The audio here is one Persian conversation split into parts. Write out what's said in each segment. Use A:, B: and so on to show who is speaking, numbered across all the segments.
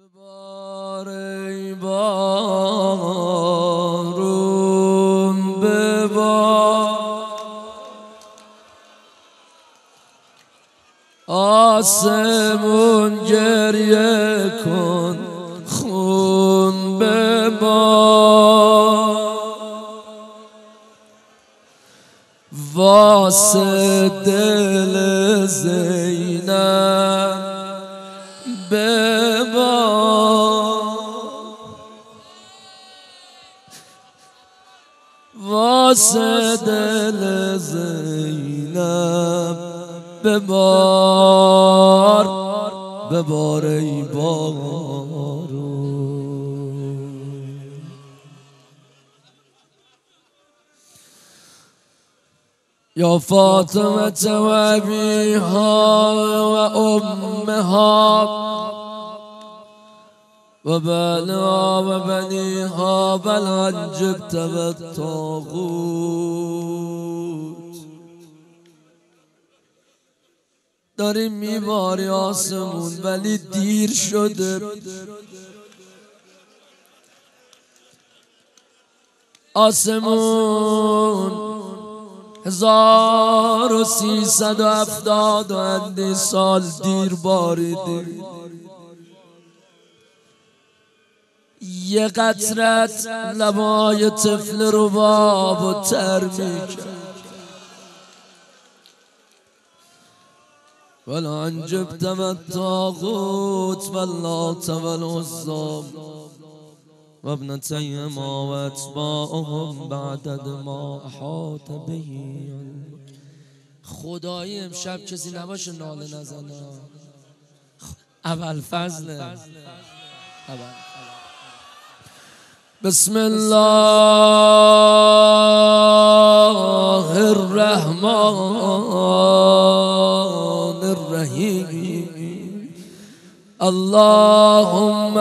A: ببار ای بارون ببار، آسمون گریه کن خون ببار، واسه دل زینب ببار، واسه دل زینب ببار، ببار ای بارون. یا فاطمه و ابیها و امها و بنها و بنیها بل انجبت و الطاغوت. داریم میباری آسمون ولی دیر شده، آسمون 1370 و اندی سال دیر باریده. یه قطرت لبای طفل رباب و تر میکرد، ولا انجبت و الطاغوت و اللات و العزی و ابنتیهما و اتباعهم بعدد ما احاط به. خدایی امشب کسی نباشه ناله نزنه. ابوالفضل بسم الله الرحمن الرحیم. اللهم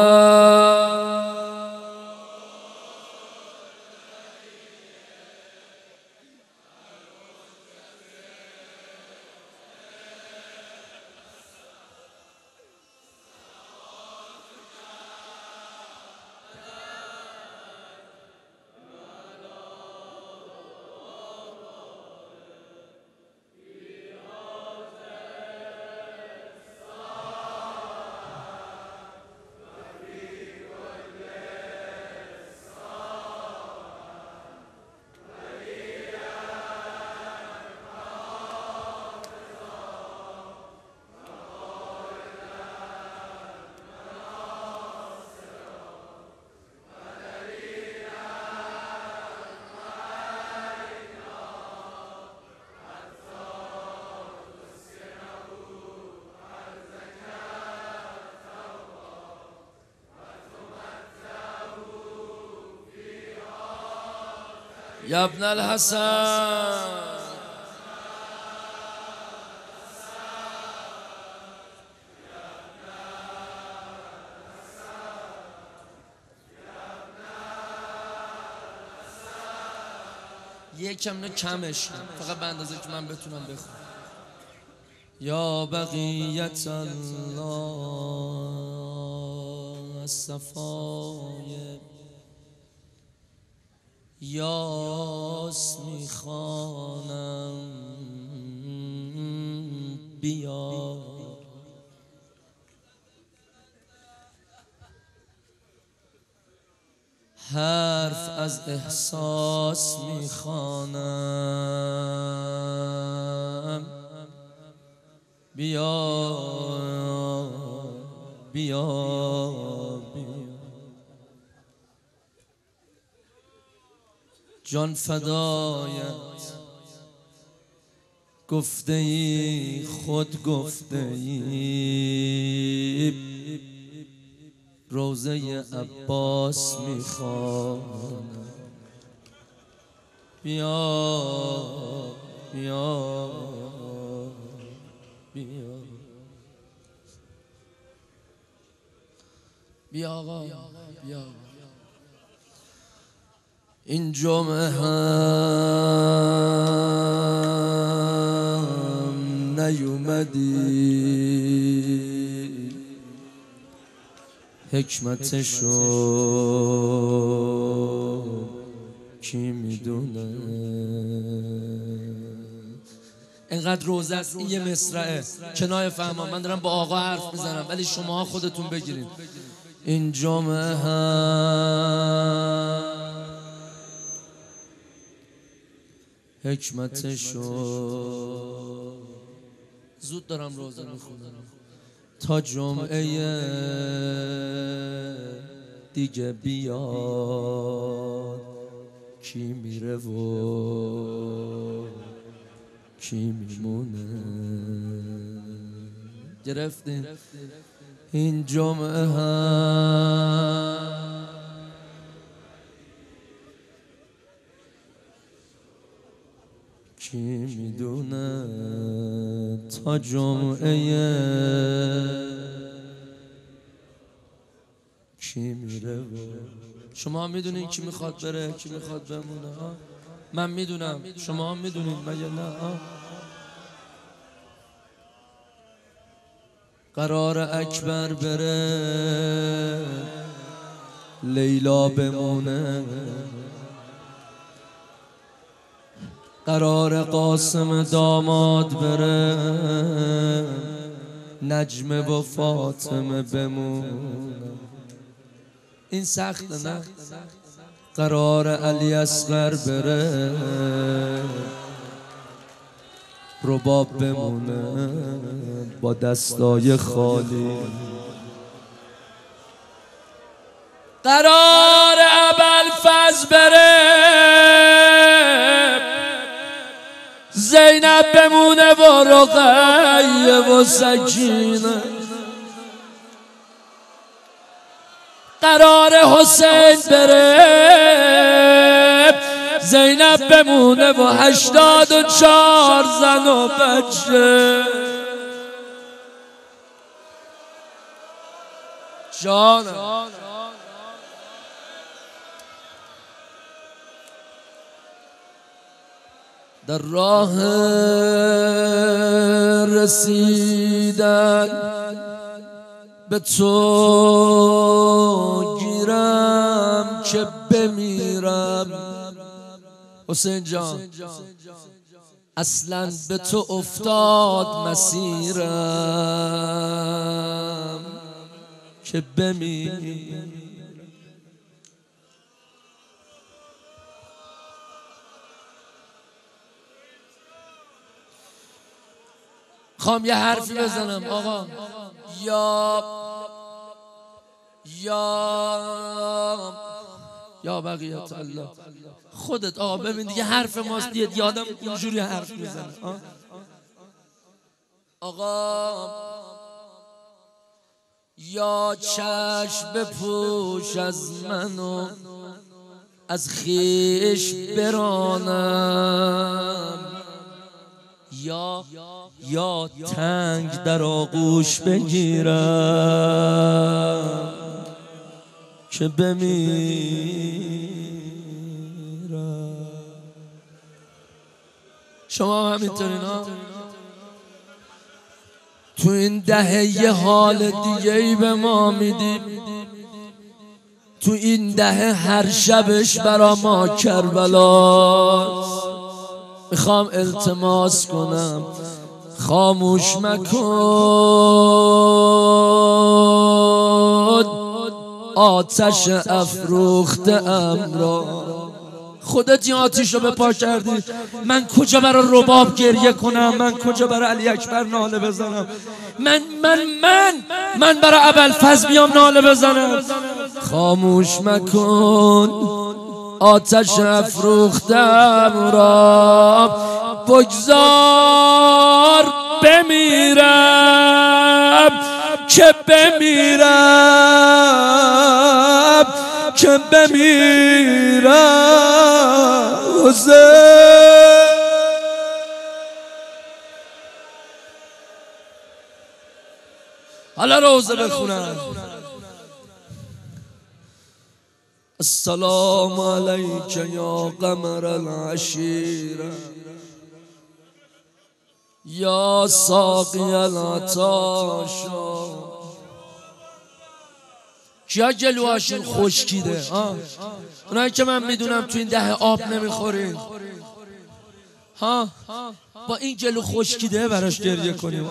A: یا ابن الحسن یکم کمش فقط به اندازه که من بتونم بخونم. یا بقیت الله الصفای یاس میخوانم بیا، حرف از احساس میخوانم بیا بیا بیا، جان فدایت گفته ای خود گفته ای، روضه عباس میخوانم بیا بیا بیا بیا آقا بیا. این جمعه هم نیومدی حکمتشو کی میدونه. اینقدر روزه است، این یه مصرعه کنایه فهمم. من دارم با آقا حرف میزنم ولی شماها خودتون بگیرید. این جمعه هم حکمتشو زود دارم روزه میخونم تا جمعه دیگه بیاد کی میره و کی میمونه. گرفتین؟ این جمعه هم کی میدونه تا جمعه کی میره. شما میدونین کی میخواد بره کی میخواد بمونه؟ من میدونم، شما میدونین مگه نه؟ قرار اکبر بره لیلا بمونه، قرار قاسم داماد بره نجمه و فاطمه بمونه. این سخته نه؟ قرار علی اصغر بره رباب بمونه با دستای خالی. قرار ابوالفضل بره زینب بمونه و رقیه و سکینه. قرار حسین بره زینب بمونه و 84 زن و بچه. جانم در راه رسیدن به تو گیرم که بمیرم. حسین جان اصلا به تو افتاد مسیرم که بمیرم. خوام یه حرفی بزنم آقا. یا بقیت الله خودت آقا ببین دیگه حرف ماست دید یادم اینجوری حرف میزنه. آقا یا چشم بپوش از منو از خیش برانم، یا تنگ در آغوش بگیرم که بمیرم. شما همینطورین ها؟ تو این دهه یه حال دیگه ای به ما میدی. تو این دهه هر شبش برا ما کربلاست. میخوام التماس کنم خاموش مکن آتش افروخته ام را. خودت این آتش رو به پا کردی. من کجا برای رباب گریه کنم؟ من کجا برای علی اکبر ناله بزنم؟ من برای ابوالفضل بیام ناله بزنم؟ خاموش مکن آتش افروختم را، بگذار بمیرم که بمیرم که بمیرم. حسین حالا روزه بخونم. السلام علیک یا قمر العشیره یا ساقی العطاشا کیا جلوهاشون خشکیده؟ اونایی که من میدونم تو این دهه آب نمیخورین، ها، با این جلو خشکیده براش گریه کنیم.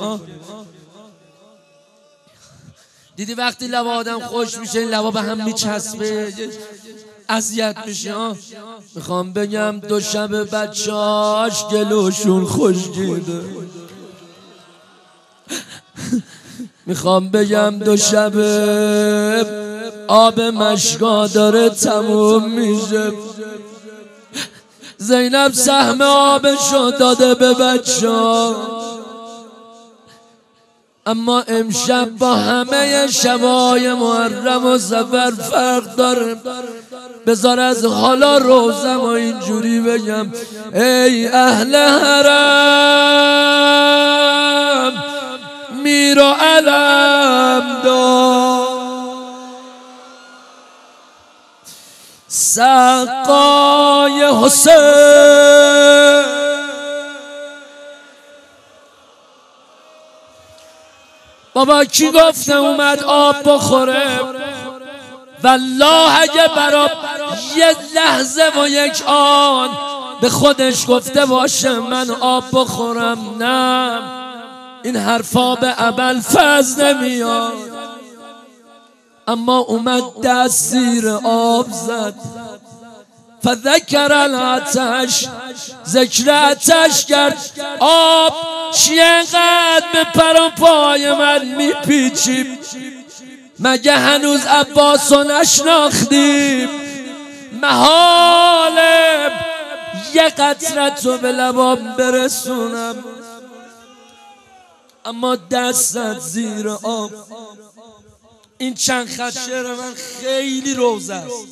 A: دیدی وقتی لب آدم خوش میشه این لبا به هم میچسبه، اذیت میشه. میخوام بگم دو شب بچه‌اش گلوشون خشکیده. میخوام بگم دو شب آب مشکا داره تموم میشه. زینب سهم آبشو داده به بچه‌ها، اما امشب با همه شبای محرم و سفر فرق داره. بذار از حالا روزم و اینجوری بگم ای اهل حرم میر و علم دار، سقای حسین. بابا کی گفته اومد آب بخوره؟ والله اگه برا یه لحظه و یک آن به خودش گفته باشه من آب بخورم، نه، این حرفا به ابل فز نمیاد. اما اومد دست زیر آب زد، فذکر العطش، ذکر عطش کرد. آب چقدر به پر و پای من میپیچیم، مگه هنوز عباسو نشناختیم؟ محاله یه قطرت رو به لبام برسونم، اما دستت زیر آب. این چند خط شعر من خیلی روزه است.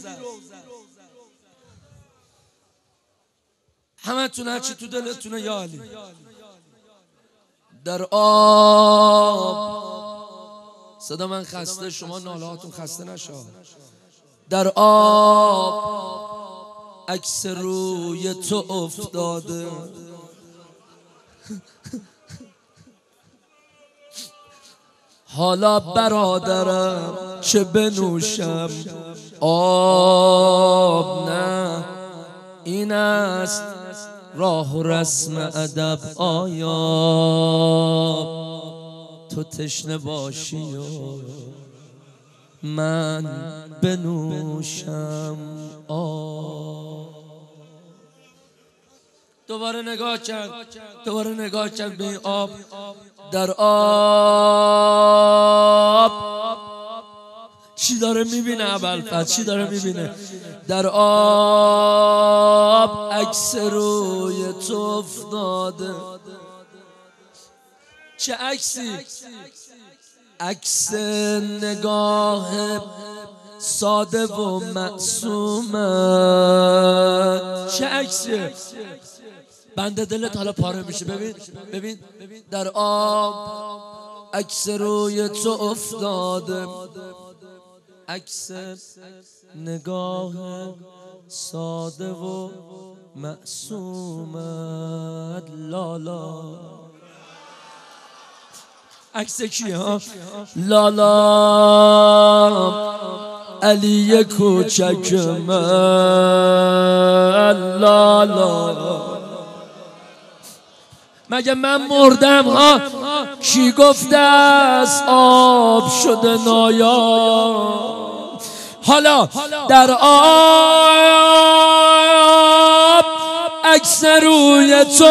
A: همه تون هرچی تو دلتونه یا علی. در آب، صدا من خسته، شما ناله هاتون خسته نشه. در آب عکس روی تو افتاده، حالا برادرم چه بنوشم؟ آب نه، این است راه و رسم ادب. آیا تو تشنه باشی و من بنوشم آب؟ دوباره نگاه کرد، دوباره نگاه کرد به این آب. در آب چی داره میبینه ابوالفضل؟ چی داره میبینه؟ در آب عکس روی تو افتاده. چه عکسی؟ عکس نگاه ساده و معصومه. چه عکسیه؟ بنده دلت حالا پاره میشه. ببین ببین، در آب عکس روی تو افتاده، عکس نگاه ساده و معصومت. لالا عکس کیه ها؟ لالا علی کوچک من. لالا مگه من مردم ها؟ کی گفته است آب شده نایاب؟ حالا در آب عکس روی تو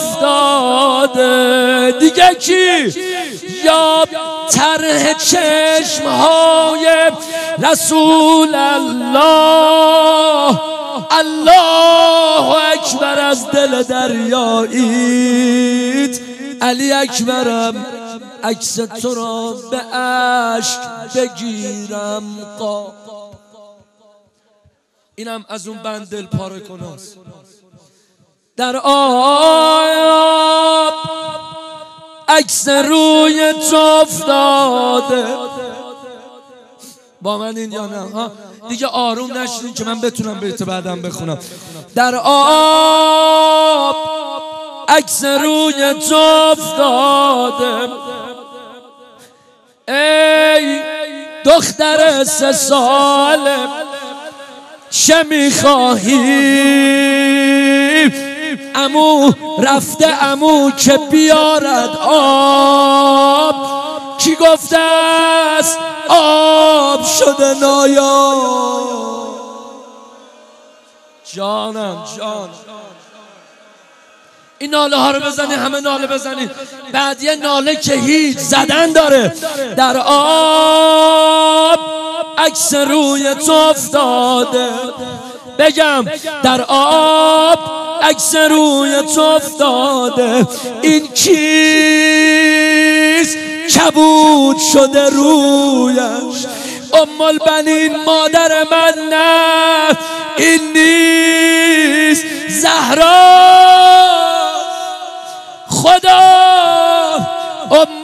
A: افتاده. دیگه کی؟ یا طرح چشمهای رسول الله. الله اکبر از دل دریاییت. علی اکبرم عکس تو را به اشک بگیرم قاب. اینم از اون بند دل پاره کناست. در آب عکس روی تو افتاده. با من این یا نه؟ دیگه آروم نشدین که من بتونم بیت بعدم بخونم. در آب عکس روی تو افتاده، ای دختر 3 ساله چه میخواهی؟ عمو رفته عمو که بیارد آب. کی گفته است آب شده نایاب؟ جانم جان، این ناله ها رو بزنی، همه ناله بزنی. بعد یه ناله که هیچ زدن داره. در آب عکس روی تو افتاده، بگم در آب عکس روی تو افتاده. این کیست کبود شده رویش؟ ام البنین مادر من نه، این نیست زهرا، خدا ام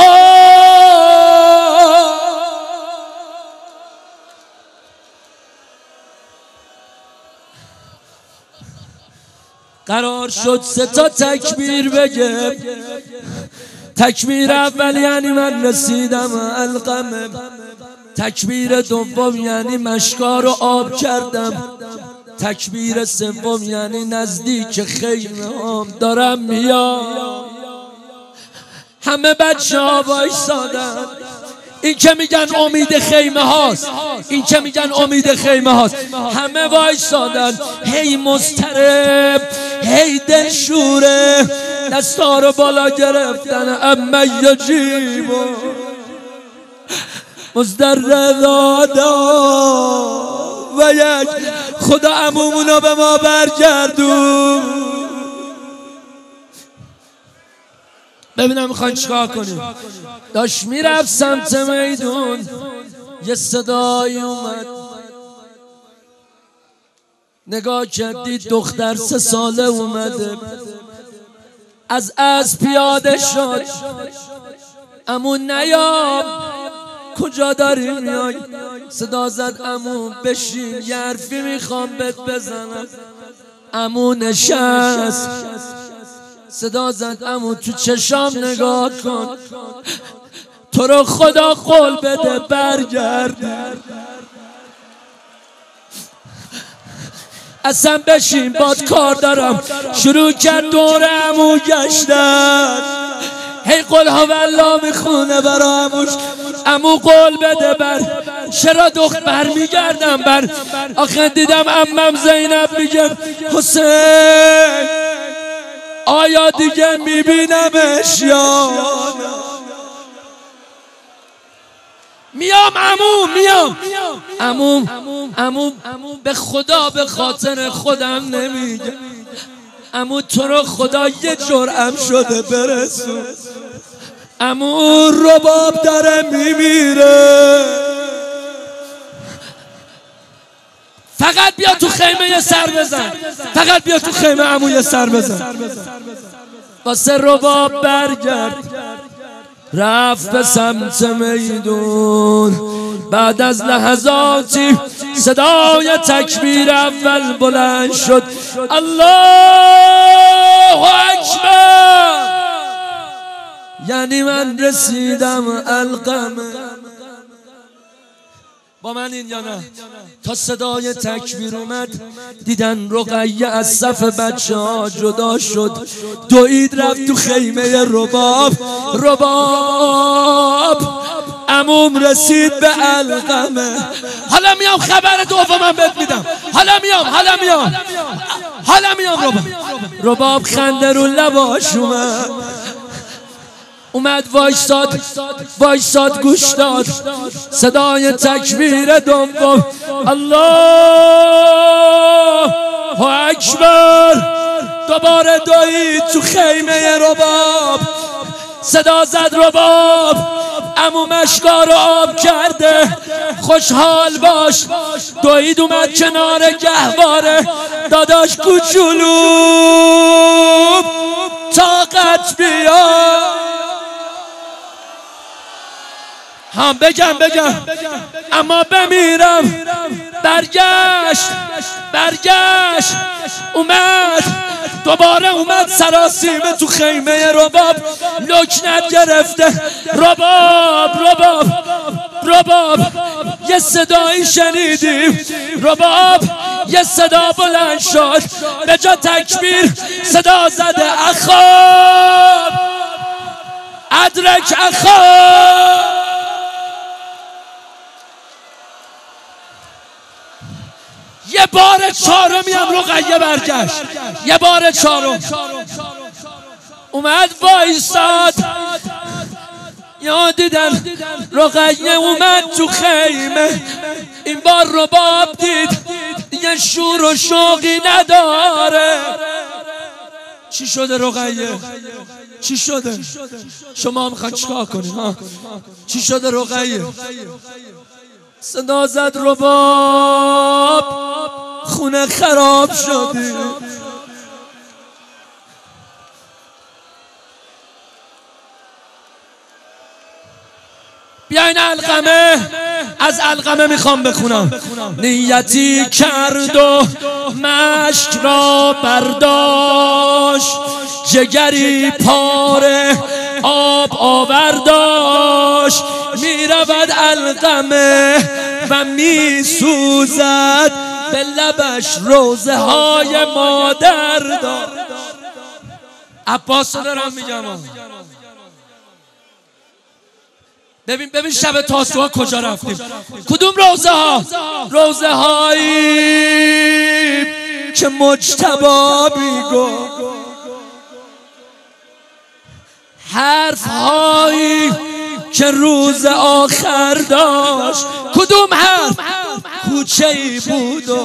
A: قرار شد 3 تا تکبیر بگه. تکبیر اول یعنی من رسیدم القمه. تکبیر دوم یعنی مشکا رو آب کردم. تکبیر سوم یعنی نزدیک خیمه هم دارم میام. همه بچه ها وایسادن. این که میگن امید خیمه هاست، این که میگن امید خیمه هاست. همه وایسادن، هی مضطرب، هی دلشوره، دستا رو بالا گرفتن. اما یجیبو مصدر دادا و یک خدا عمومونو به ما برگردون. ببینم میخواین چیکار کنیم. داشت میرفت سمت میدون، یه صدایی اومد، نگاه کرد دید دختر 3 ساله اومده، از اسب پیاده شد. عمو نیام کجا داری میای؟ صدا زد عمو بشین یه حرفی میخوام بهت بزنم. عمو نشست، صدا زد عمو تو چشام نگاه کن، تو رو خدا قول بده برگرد. اصلا بشین باد کار دارم. شروع کرد دور عمو گشتن، هی قل هوالله میخونه برا عموش. عمو قول بده چرا بر میگردم بر. آخه دیدم عمم زینب میگه حسین آیا دیگه میبینمش یا میام؟ عمو به خدا به خاطر خودم نمیگه. عمو تو رو خدا یه جرعم شده برسون. عمو رباب داره میمیره، فقط بیا تو خیمه یه سر بزن، فقط بیا تو خیمه عمو یه سر بزن. واسه رباب برگرد، رفت به سمت میدون. بعد از لحظاتی صدای تکبیر اول بلند شد، الله اکبر، یعنی من رسیدم القمه. با من این یا نه؟ تا صدای تکبیر اومد دیدن رقیه از صف بچه ها جدا شد، دوید رفت تو خیمه رباب. عموم رسید به القمه. حالا میام خبر دومم بهت میدم. حالا میام. رباب خنده رو لباش اومد وایساد گوش داد. صدای تکبیر دوم، الله اکبر، دوباره دوید تو خیمه رباب. صدا زد رباب، عمو مشکا رو آب کرده، خوشحال باش. دوید اومد کنار گهواره، داداش کوچولو طاقت بیا. هم بگم اما بمیرم. برگشت دوباره اومد سراسیمه تو خیمه رباب، لکنت گرفته. رباب رباب یه صدایی شنیدیم، رباب یه صدا بلند شد، به جا تکبیر صدا زده اخاب ادرک اخاب. یه بار چهارمی هم رقیه برگشت، یه بار چهارم اومد وایساد. یا دیدن رقیه اومد تو خیمه، این بار رباب دید دیگه شور و شوقی نداره. چی شده رقیه؟ چی شده؟ شما میخواین چیکار کنین ها؟ چی شده رقیه؟ صدا زد رباب خونه خراب شده. بیاین علقمه، از علقمه میخوام بخونم. نیتی کرد و مشک را برداشت، جگری پاره آب آورداشت. میرود علقمه و میسوزد، به لبش روزه های مادر دارد. عباس دارم میگم. ببین شب تاسوعا کجا رفتیم؟ کدوم روزه ها؟ روزه هایی که مجتبی میگفت، حرف هایی که روز آخر داشت. کدوم حرف؟ کوچه ای بود و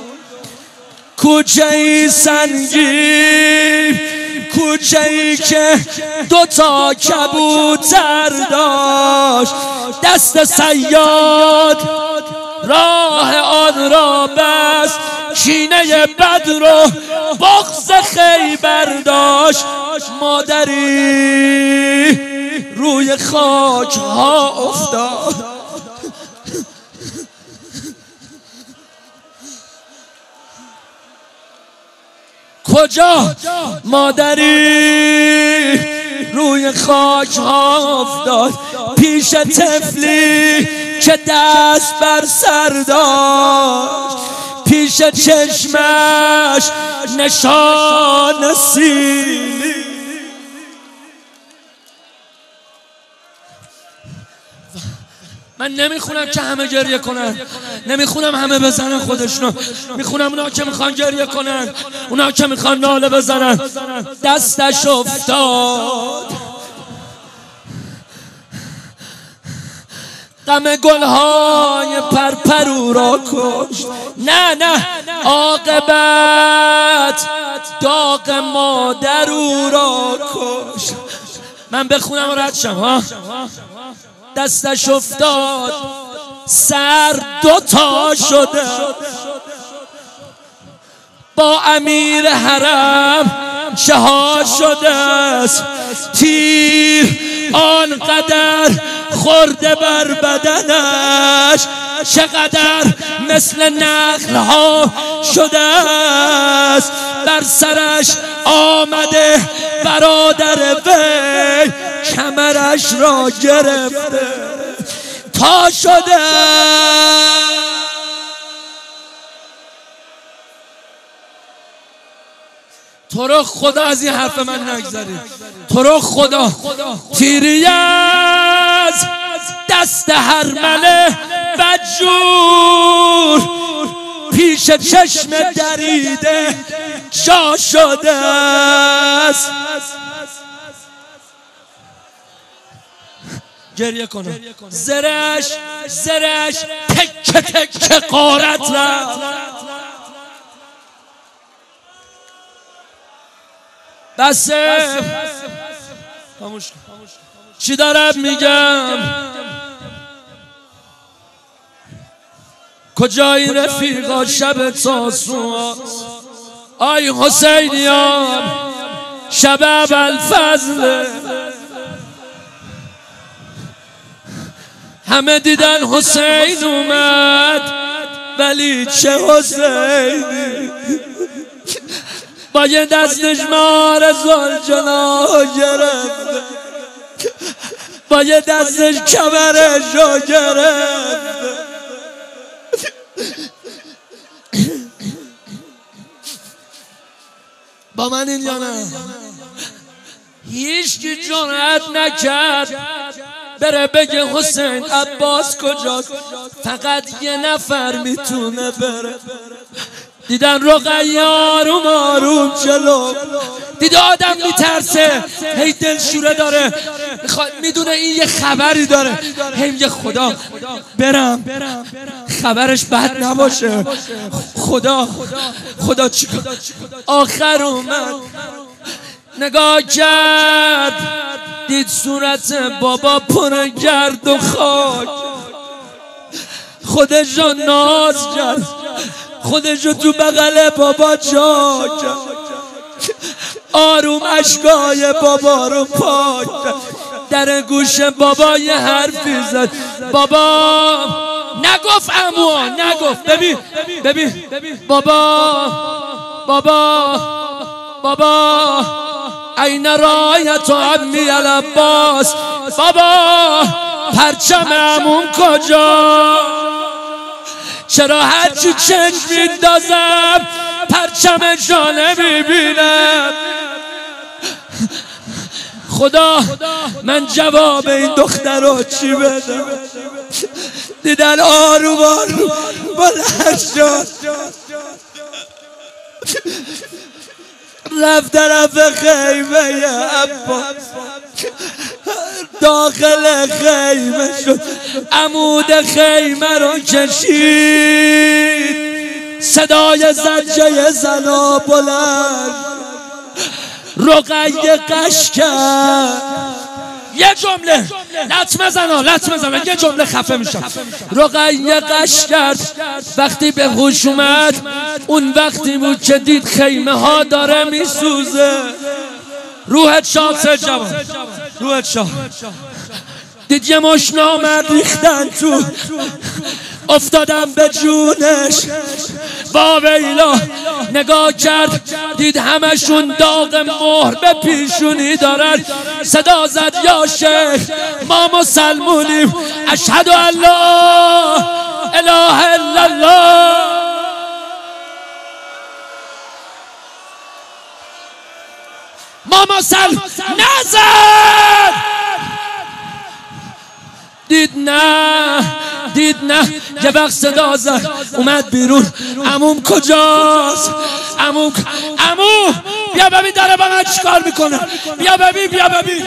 A: کوچه ای سنگین، کوچه ای که 2 تا کبوتر داشت. دست صیاد راه آن را بست، کینه بد رو بغض خیبر داشت. مادری روی خاک ها افتاد. کجا؟ مادری روی خاک ها افتاد، پیش طفلی که دست بر سر داشت، پیش چشمش نشان سیلی. من نمیخونم که همه گریه کنن، نمیخونم همه بزنن خودشونو، میخونم اونا که میخوان گریه کنن، اونا که میخوان ناله بزنن. دستش افتاد، غم گلهای پرپرو را کشت. نه عاقبت داغ مادر او را کشت. من بخونم و رد شم ها. دستش افتاد، سر 2 تا شده، با امیر حرم شها شده است. تیر آنقدر خورده بر بدنش، چقدر مثل نخل ها شده است. بر سرش آمده برادر وی، کمرش را گرفته تا شده. تو رو خدا از این حرف من نگذاری، تو رو خدا. تیری از دست هرمله بدجور، پیش چشم دریده جا شده است. گریه کنم. زرش تکه تکه غارت رفت. بسه چی دارم میگم؟ کجایی رفیقا شب تاسوعا؟ آی حسینیان شب ابوالفضل، همه دیدن حسین اومد، ولی چه حسینی؟ با یه دستش مار زلجنا گرفت، با یه دستش کمرش رو گرفت. با من این یا نه؟ هیچ کی جرأت نکرد بره بگه حسین عباس کجاست، فقط یه نفر میتونه بره. دیدن رقیه آروم آروم جلو، دیده آدم میترسه، هی دلشوره داره، میدونه این یه خبری داره، هی میگه خدا برم خبرش بد نباشه، خدا چیکار. آخر اومد نگاه کرد، دید صورت بابا پر گرد و خاک، خودش رو ناز کرد، خودش رو تو بغل بابا جا کرد، آروم اشکای بابا رو پاک کرد، در گوش بابا یه حرفی زد. بابا نگفت عمو، نگفت. ببین بابا این رایت عمی العباس، بابا پرچم عموم کجا؟ چرا هرچی چشم میندازم پرچمشو نمیبینم؟ خدا من جواب این دختر رو چی بدم؟ دیدن آروم بلند شد، رفت طرف خیمه عباس، داخل خیمه شد، عمود خیمه رو کشید، صدای زجه زنا بلند، رقیه قش کرد. یه جمله لطمه زنا یه جمله خفه میشم. رقیه قش کرد. وقتی به هوش اومد اون وقتی بود که دید خیمه ها داره میسوزه. روحت شاد جوان، روحت شاد. دید یه مش نامرد ریختن تو، افتادم به جونش. واویلا نگاه کرد، دید همشون داغ مهر به پیشونی دارن. صدا زد یا شیخ ما مسلمونیم، اشهد ان لا اله الا الله. ما مسلم نزد. دید نه یه وقت صدا زد، اومد بیرون. عموم کجاست؟ عمو بیا ببین داره با من چیکار میکنه. بیا ببین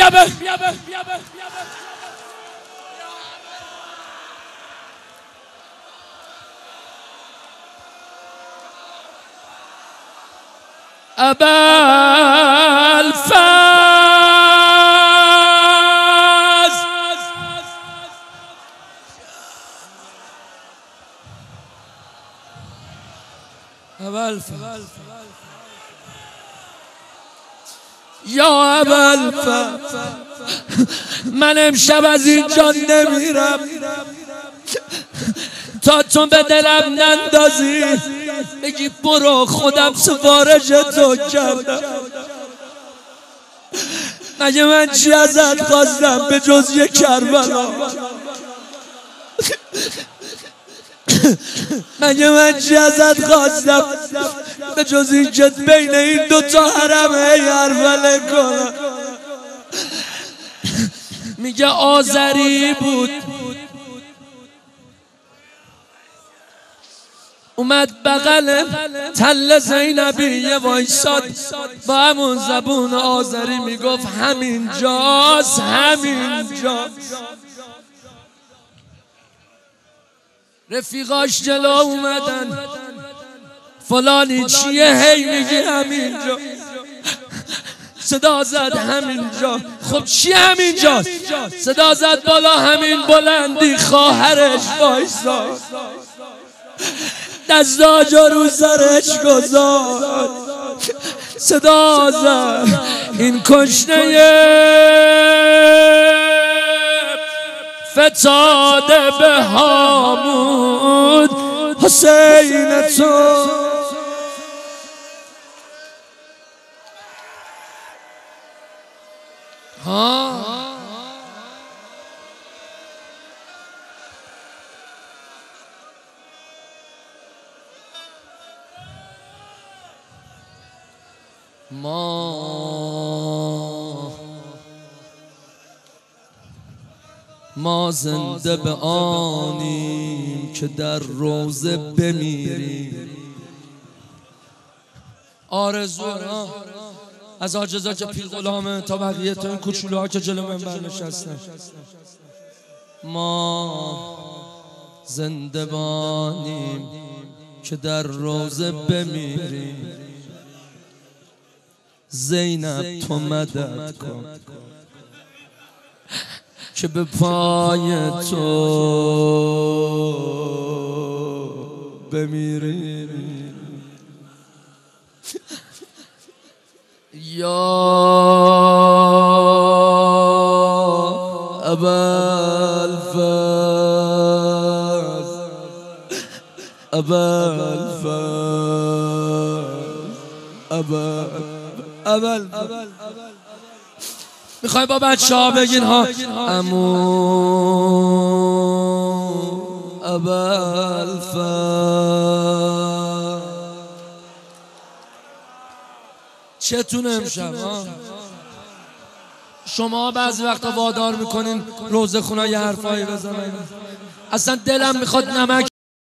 A: یا ابوالفضل، من امشب از اینجا نمیرم تا تو به دلم نندازی بگی برو خودم سفارش تو کردم. مگه من چی ازت خواستم به جز یک کربلا؟ مگه من چی ازت خواستم به جز این که بین این دوتا حرم هی حرفله کنم؟ میگه آذری بود، اومد بغل تل زینبیه وایساد، با همون زبون آذری میگفت همینجاست. رفیقاش جلو اومدن، فلانی چیه؟ هی میگی همینجا. صدا زد همینجا. خب چی همینجا؟ صدا زد بالا همین بلندی خواهرش وایساد، دستاجا رو سرش گذاشت. صدا زد این کشنه فتاده به هامون حسین تو. ما زنده به آنیم که در روزه بمیریم. آرزو از عاجزا که پیر غلامه تا بقیه تا این کوچولوها که جلو منبر نشستن. ما زنده بانیم که در روزه بمیریم. زینب تو مدد کن که به پای تو بمیریم. یا ابوالفضل میخوای با بچه ها بگین ها امو ابوالفضل. چتونه امشب شما بعضی وقتا وادار میکنین روزه خونه یه حرفایی بزنن، اصلا دلم میخواد نمک